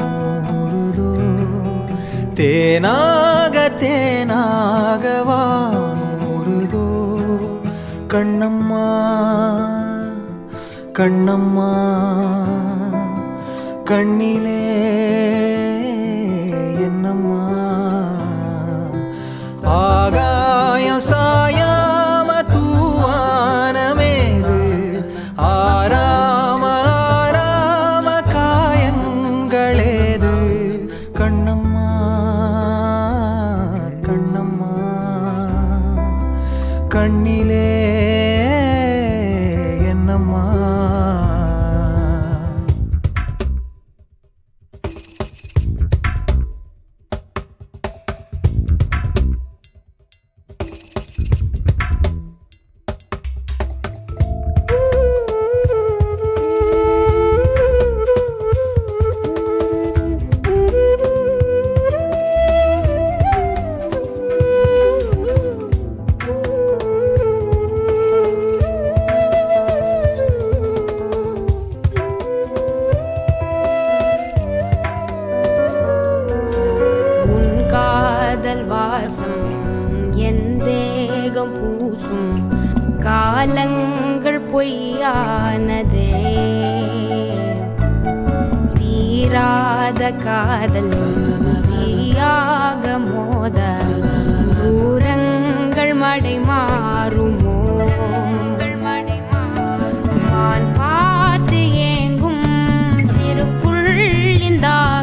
ஊறுதோ தேனாக தேனாக வானூறுதோ கண்ணம்மா கண்ணம்மா கண்ணிலே என்னம்மா ஆகாயம் சாயாம தூவானமேது ஆராம ஆராம காயங்களேது கண்ணம்மா கண்ணம்மா கண்ணிலே என்னம்மா வாசம் என் தேகம் பூசும் காலங்கள் பொய்யானதே தீராத காதல் தீயாக மோத தூரங்கள் மடை மாறுமோ மான் பார்த்து ஏங்கும் சிறு புள்ளின்